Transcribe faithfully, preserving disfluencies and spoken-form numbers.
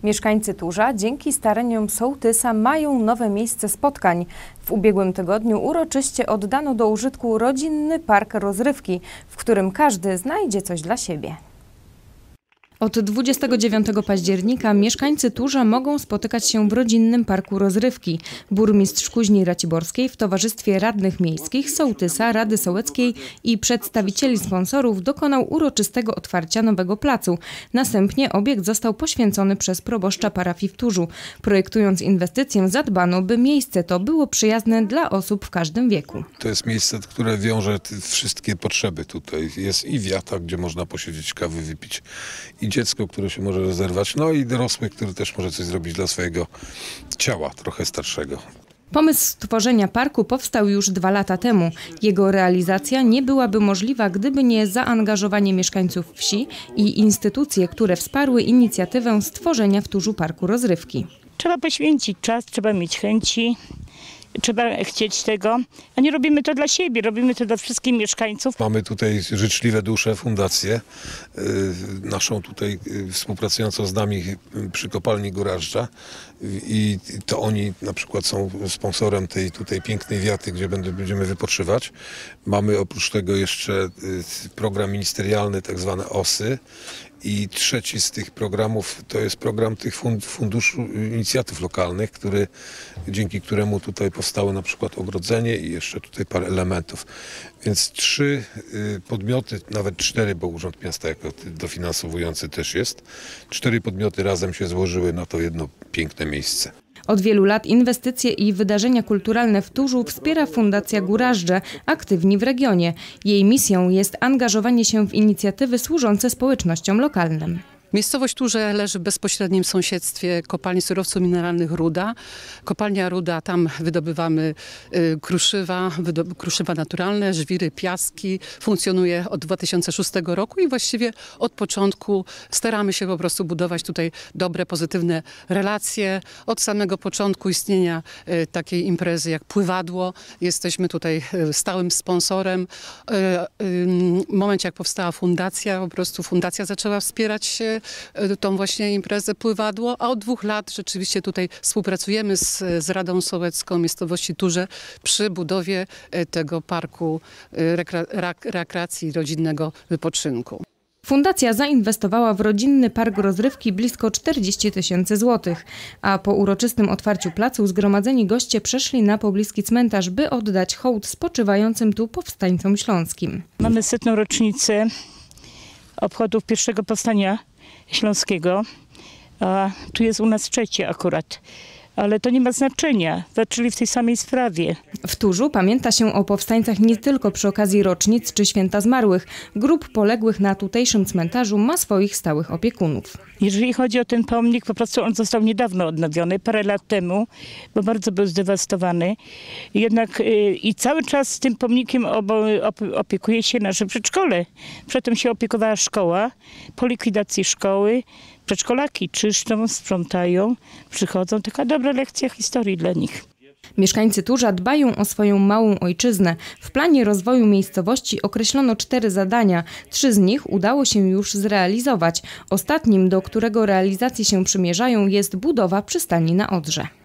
Mieszkańcy Turza dzięki staraniom sołtysa mają nowe miejsce spotkań. W ubiegłym tygodniu uroczyście oddano do użytku rodzinny park rozrywki, w którym każdy znajdzie coś dla siebie. Od dwudziestego dziewiątego października mieszkańcy Turza mogą spotykać się w rodzinnym parku rozrywki. Burmistrz Kuźni Raciborskiej w towarzystwie radnych miejskich, sołtysa, Rady Sołeckiej i przedstawicieli sponsorów dokonał uroczystego otwarcia nowego placu. Następnie obiekt został poświęcony przez proboszcza parafii w Turzu. Projektując inwestycję, zadbano, by miejsce to było przyjazne dla osób w każdym wieku. To jest miejsce, które wiąże wszystkie potrzeby tutaj. Jest i wiata, gdzie można posiedzieć, kawy wypić, i dziecko, które się może rozerwać, no i dorosły, który też może coś zrobić dla swojego ciała, trochę starszego. Pomysł stworzenia parku powstał już dwa lata temu. Jego realizacja nie byłaby możliwa, gdyby nie zaangażowanie mieszkańców wsi i instytucje, które wsparły inicjatywę stworzenia w Turzu parku rozrywki. Trzeba poświęcić czas, trzeba mieć chęci. Trzeba chcieć tego, a nie robimy to dla siebie, robimy to dla wszystkich mieszkańców. Mamy tutaj życzliwe dusze, fundację, yy, naszą tutaj yy, współpracującą z nami przy kopalni Górażdża i to oni na przykład są sponsorem tej tutaj pięknej wiaty, gdzie będziemy wypoczywać. Mamy oprócz tego jeszcze yy, program ministerialny, tak zwane osy. I trzeci z tych programów to jest program tych funduszu inicjatyw lokalnych, który, dzięki któremu tutaj powstało na przykład ogrodzenie i jeszcze tutaj parę elementów. Więc trzy podmioty, nawet cztery, bo Urząd Miasta jako dofinansowujący też jest, cztery podmioty razem się złożyły na to jedno piękne miejsce. Od wielu lat inwestycje i wydarzenia kulturalne w Turzu wspiera Fundacja Górażdże, aktywni w regionie. Jej misją jest angażowanie się w inicjatywy służące społecznościom lokalnym. Miejscowość Turze leży w bezpośrednim sąsiedztwie kopalni surowców mineralnych Ruda. Kopalnia Ruda, tam wydobywamy y, kruszywa, wydob kruszywa naturalne, żwiry, piaski. Funkcjonuje od dwa tysiące szóstego roku i właściwie od początku staramy się po prostu budować tutaj dobre, pozytywne relacje. Od samego początku istnienia y, takiej imprezy jak Pływadło. Jesteśmy tutaj y, stałym sponsorem. Y, y, w momencie jak powstała fundacja, po prostu fundacja zaczęła wspierać się tą właśnie imprezę Pływadło, a od dwóch lat rzeczywiście tutaj współpracujemy z, z Radą Sołecką miejscowości Turze przy budowie tego parku rekre, rekreacji rodzinnego wypoczynku. Fundacja zainwestowała w rodzinny park rozrywki blisko czterdzieści tysięcy złotych, a po uroczystym otwarciu placu zgromadzeni goście przeszli na pobliski cmentarz, by oddać hołd spoczywającym tu powstańcom śląskim. Mamy setną rocznicę obchodów pierwszego powstania śląskiego, a tu jest u nas trzecie akurat. Ale to nie ma znaczenia, walczyli w tej samej sprawie. W Turzu pamięta się o powstańcach nie tylko przy okazji rocznic czy święta zmarłych. Grup poległych na tutejszym cmentarzu ma swoich stałych opiekunów. Jeżeli chodzi o ten pomnik, po prostu on został niedawno odnowiony, parę lat temu, bo bardzo był zdewastowany. Jednak yy, i cały czas tym pomnikiem opiekuje się nasze przedszkole. Przedtem się opiekowała szkoła. Po likwidacji szkoły przedszkolaki czyszczą, sprzątają, przychodzą. Taka dobra lekcja historii dla nich. Mieszkańcy Turza dbają o swoją małą ojczyznę. W planie rozwoju miejscowości określono cztery zadania. Trzy z nich udało się już zrealizować. Ostatnim, do którego realizacji się przymierzają, jest budowa przystani na Odrze.